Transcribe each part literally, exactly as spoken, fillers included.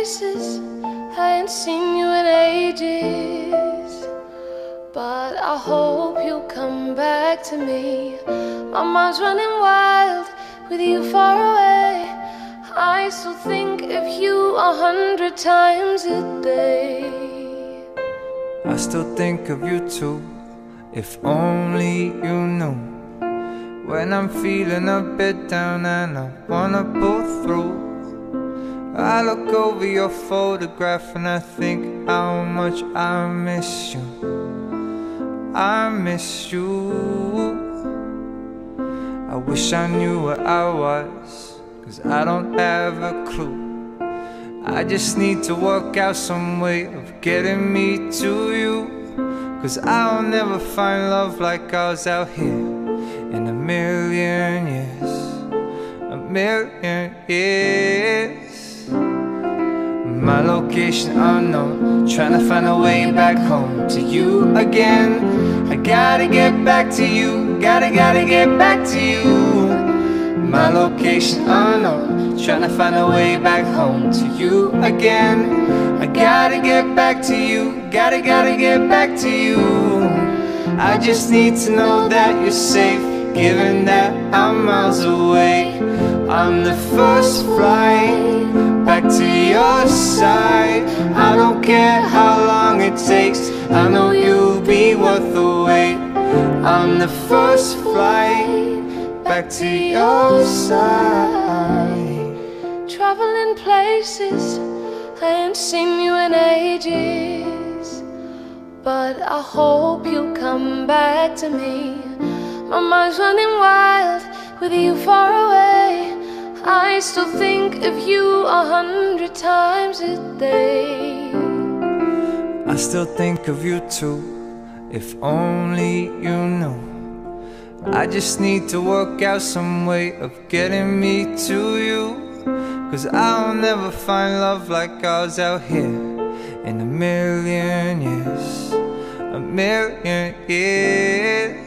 places I ain't seen you in ages, but I hope you'll come back to me. My mind's running wild with you far away. I still think of you a hundred times a day. I still think of you too, if only you knew. When I'm feeling a bit down and I wanna pull through, I look over your photograph and I think how much I miss you. I miss you. I wish I knew where I was, 'cause I don't have a clue. I just need to work out some way of getting me to you, 'cause I'll never find love like ours out here in a million years. A million years. My location unknown, trying to find a way back home to you again. I gotta get back to you, gotta, gotta get back to you. My location unknown, trying to find a way back home to you again. I gotta get back to you, gotta, gotta get back to you. I just need to know that you're safe, given that I'm miles away. I'm the first flight back to your side. I don't care how long it takes, I know you'll be worth the wait. I'm the first flight back to your side. Traveling places I ain't seen you in ages, but I hope you'll come back to me. My mind's running wild with you far away. I still think of you a hundred times a day. I still think of you too, if only you knew. I just need to work out some way of getting me to you, 'cause I'll never find love like ours out here in a million years. A million years.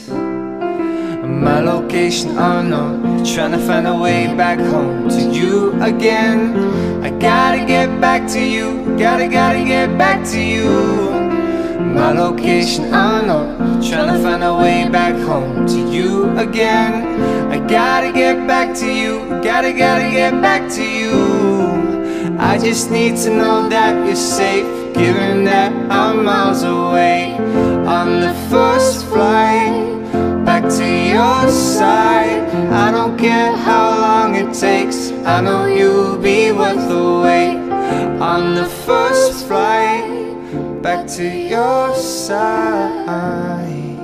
My location unknown, trying to find a way back home to you again. I gotta get back to you, gotta, gotta get back to you. My location unknown, trying to find a way back home to you again. I gotta get back to you, gotta, gotta get back to you. I just need to know that you're safe, given that I'm miles away. On the first flight back to your side. I don't care how long it takes, I know you'll be worth the wait. On the first flight back to your side.